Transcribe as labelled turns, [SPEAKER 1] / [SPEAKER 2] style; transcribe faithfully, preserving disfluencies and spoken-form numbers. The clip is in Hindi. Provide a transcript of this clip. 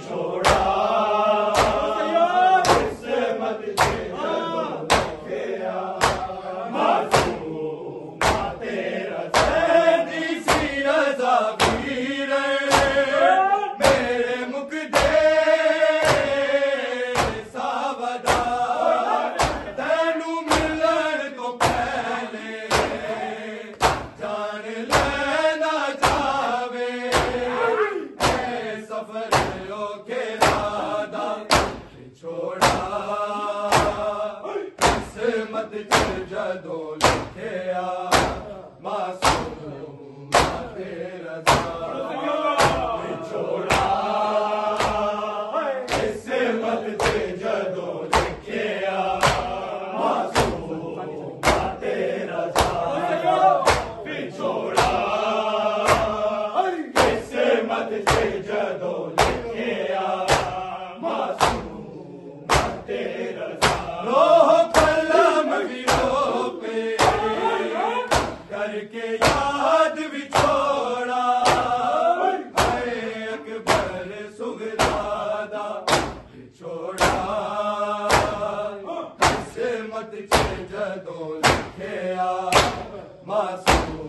[SPEAKER 1] छोड़ा किस्मत से जदों लिखिया मासूम तेरा सैदी सी रज़ा वीर मेरे मुख दे सावदा तैनू मिलन तो पहले जान लेना जावे सफर के दादा छोड़ा किस्मत च जदों लिखिया मासूम तेरा छोड़ा किस्मत च जदों लिखिया मासूम तेरा छोड़ा किस्मत च जदों लिखिया मासूम तेरा लोह कलम भी रोपे करके याद भी छोड़ा अकबर सुगरादा छोड़ा किस्मत च जदों लिखिया मासूम